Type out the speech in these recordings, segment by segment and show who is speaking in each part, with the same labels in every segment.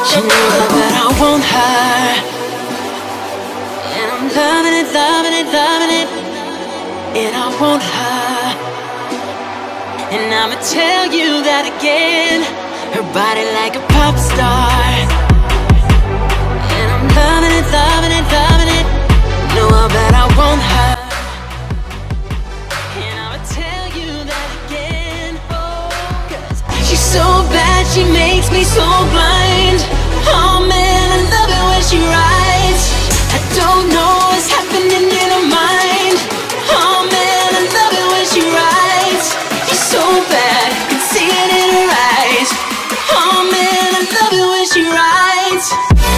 Speaker 1: She knows that I want her, and I'm loving it, loving it, loving it. And I want her, and I'ma tell you that again. Her body like a pop star, and I'm loving it, loving it, loving it. Know that I want her, and I'ma tell you that again. Oh, 'cause she's so bad, she makes me so blind. Oh man, I love it when she rides. I don't know what's happening in her mind. Oh man, I love it when she rides. She's so bad, can see it in her eyes. Oh man, I love it when she rides.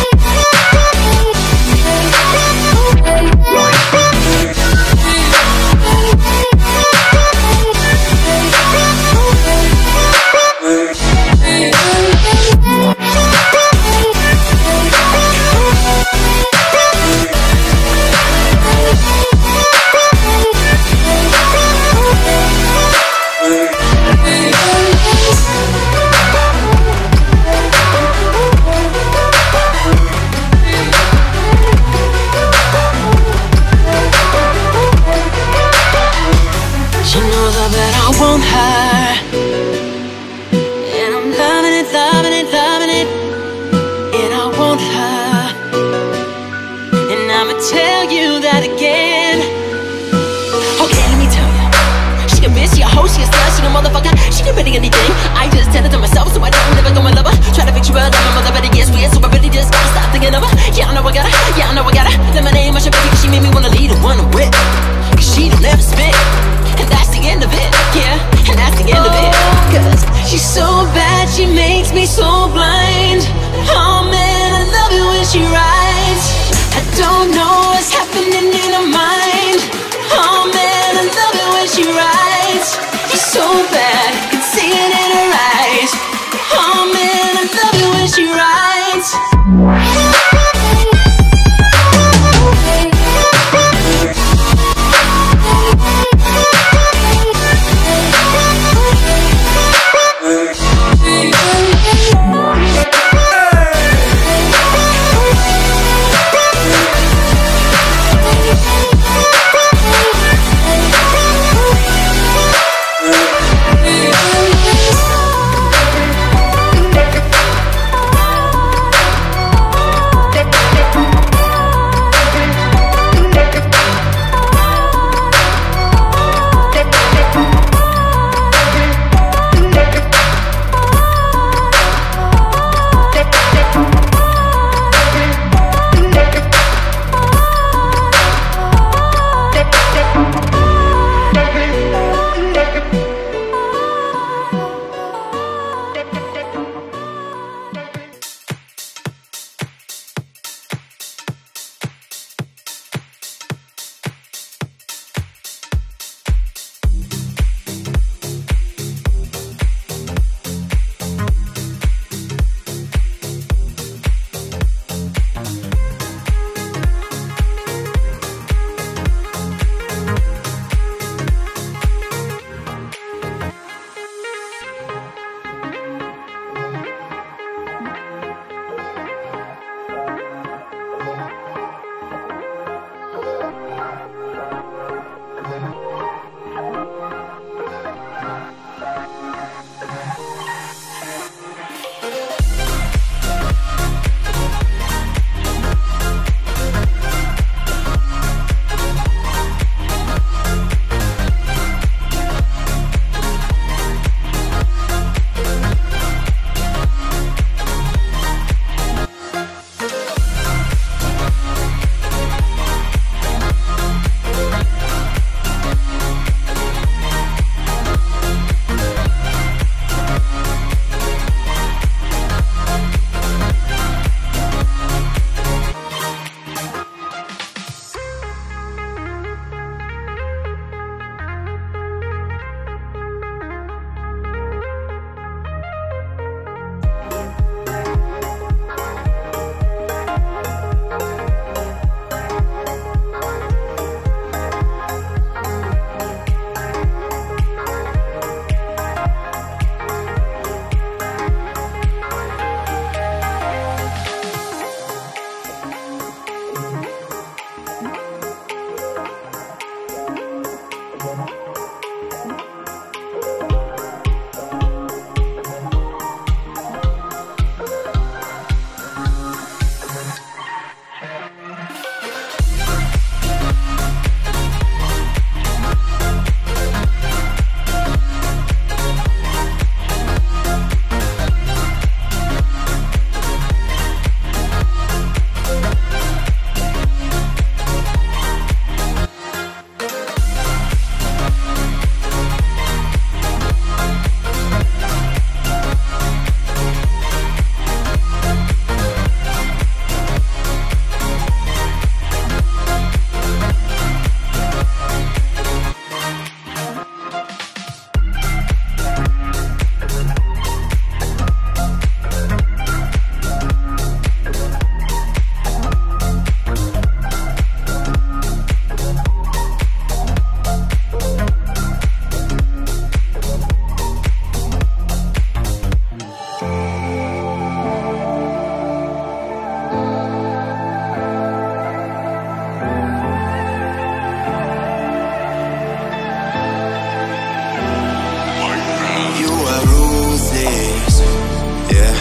Speaker 1: Want her, and I'm loving it, loving it, loving it. And I want her, and I'ma tell you that again. Okay, let me tell you, she a bitch, she a hoe, she a slut, she a motherfucker. She can really anything. I just tell it to myself, so I don't ever go and love her. Try to picture her, my mother, but it gets weird, so I really just gotta stop thinking of her. Yeah, I know I got her, yeah, I know I got her. Let my name, I should baby, 'cause she made me wanna lead and wanna whip. 'Cause she don't ever spit, and that's the end of it, yeah. And that's the end of it. 'Cause she's so bad, she makes me so blind. Oh man, I love it when she rides. I don't know what's happening in her mind. Oh man, I love it when she rides. She's so bad, can see it in her eyes. Oh man, I love it when she rides.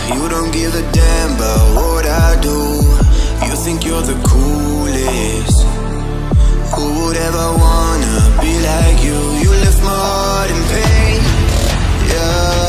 Speaker 2: You don't give a damn about what I do. You think you're the coolest. Who would ever wanna be like you? You left my heart in pain, yeah.